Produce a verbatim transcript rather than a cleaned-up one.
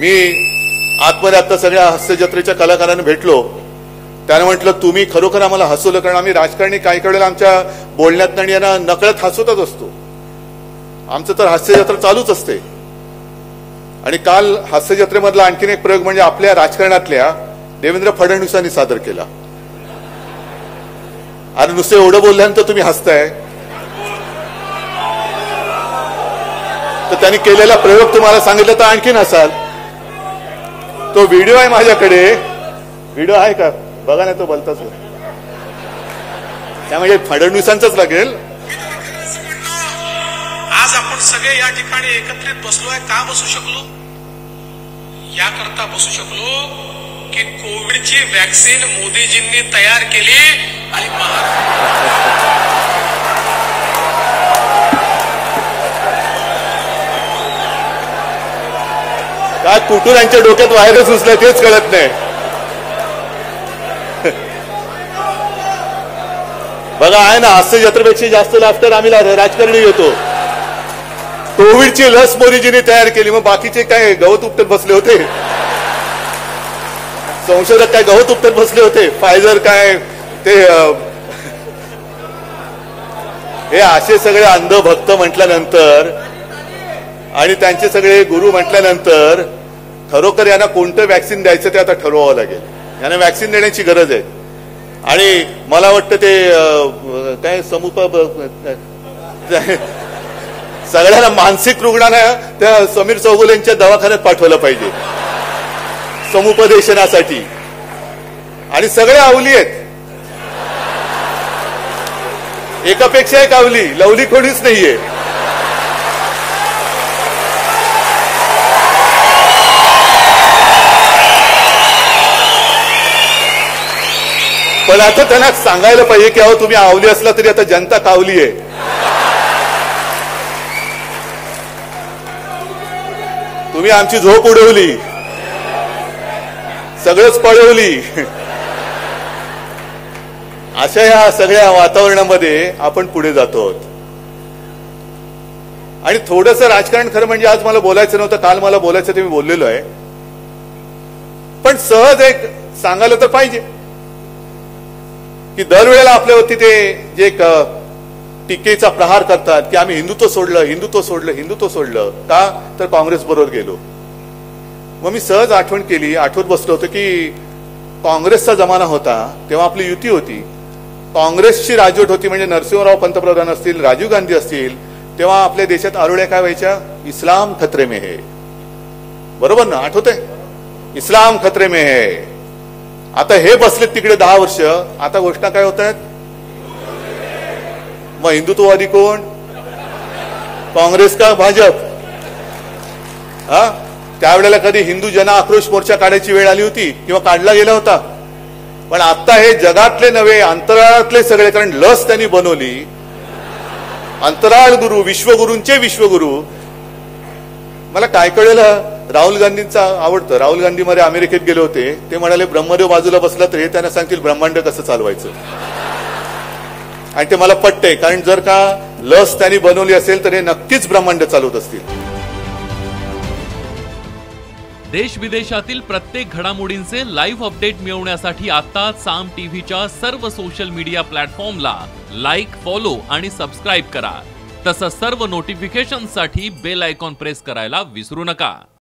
मी आतमध्ये आता सगळ्या हास्य जत्रेच्या कलाकारांना भेटलो, त्याने म्हटलं तुम्ही खरोखर आम्हाला हसवलं, कारण आम्ही राजकारणी काही कळेल आमच्या बोलण्यात आणि यांना नकळत हसवतच असतो. आमचं तर हास्य जत्रा चालूच असते. आणि काल हास्य जत्रेमधला आणखीन एक प्रयोग म्हणजे आपल्या राजकारणातल्या देवेंद्र फडणवीसांनी सादर केला. अरे नुसते एवढं बोलल्यानंतर तुम्ही हसताय, तर त्यांनी केलेला प्रयोग तुम्हाला सांगितलं तर आणखीन हसाल. तो व्हिडिओ आहे माझ्याकडे, व्हिडिओ आहे का बघा, नाही तो बोलताच त्यामुळे फडणवीसांचंच लागेल. आज आपण सगळे या ठिकाणी एकत्रित बसलोय. का बसू शकलो? याकरता बसू शकलो की कोविडची वॅक्सिन मोदीजींनी तयार केली आणि काय कुठून यांच्या डोक्यात व्हायरस घुसलाय तेच कळत नाही. बघा आहे ना, हास्य जत्रेपेक्षा जास्त लाफ्टर आम्ही राजकारणी येतो. कोविडची लस मोदीजींनी तयार केली, मग बाकीचे काय गवत उपटत बसले होते? संशोधक काय गवत उपटत बसले होते? फायझर काय ते हे असे सगळे अंधभक्त म्हटल्यानंतर आणि त्यांचे सगळे गुरु म्हटल्यानंतर खरोखर यांना कोणतं वॅक्सिन द्यायचं ते आता ठरवावं लागेल. यांना वॅक्सिन देण्याची गरज आहे. आणि मला वाटतं ते काय समुप सगळ्यांना मानसिक रुग्णांना त्या समीर चौगुलेंच्या दवाखान्यात पाठवलं पाहिजे समुपदेशनासाठी. आणि सगळे आवली आहेत, एकापेक्षा एक आवली, लवली कोणीच नाहीये. पण आता त्यांना सांगायला पाहिजे की अहो तुम्ही आवली असला तरी आता जनता कावली आहे. तुम्ही आमची झोप उडवली, सगळंच पळवली. अशा या सगळ्या वातावरणामध्ये आपण पुढे जातो. आणि थोडंसं राजकारण खरं म्हणजे आज मला बोलायचं नव्हतं, काल मला बोलायचं ते मी बोललेलो आहे, पण सहज एक सांगायला तर पाहिजे की दरवेळेला आपल्यावरती ते जे एक टीकेचा प्रहार करतात की आम्ही हिंदुत्व सोडलं हिंदुत्व सोडलं हिंदुत्व सोडलं का तर काँग्रेस बरोबर गेलो. मग मी सहज आठवण केली, आठवत बसलो होतो की काँग्रेसचा जमाना होता तेव्हा आपली युती होती, काँग्रेसची राजवट होती, म्हणजे नरसिंहराव पंतप्रधान असतील, राजीव गांधी असतील, तेव्हा आपल्या देशात आरोळ्या काय व्हायच्या? इस्लाम खतरे में है. बरोबर ना? आठवतंय? इस्लाम खतरे में है. आता हे बसलेत तिकडे दहा वर्ष, आता घोषणा काय होत आहेत? मग हिंदुत्ववादी कोण? काँग्रेस का भाजप? हा, त्यावेळेला कधी हिंदू जन आक्रोश मोर्चा काढायची वेळ आली होती किंवा काढला गेला होता? पण आता हे जगातले नव्हे, अंतराळातले सगळे, कारण लस त्यांनी बनवली. अंतराळ गुरु, विश्वगुरूंचे विश्वगुरु. मला काय कळलं, राहुल गांधींचा आवडतं, राहुल गांधी मध्ये अमेरिकेत गेले होते, ते म्हणाले ब्रह्मदेव बाजूला बसला तर हे त्यांना सांगतील ब्रह्मांड कसं चालवायचं. आणि ते मला पटतंय, कारण जर का लस त्यांनी बनवली असेल तर हे नक्कीच ब्रह्मांड चालवत असतील. देश विदेशातील प्रत्येक घडामोडींचे लाईव्ह अपडेट मिळवण्यासाठी आता साम टीव्हीच्या सर्व सोशल मीडिया प्लॅटफॉर्मला लाईक, फॉलो आणि सबस्क्राईब करा. तसंच सर्व नोटिफिकेशनसाठी बेल आयकॉन प्रेस करायला विसरू नका.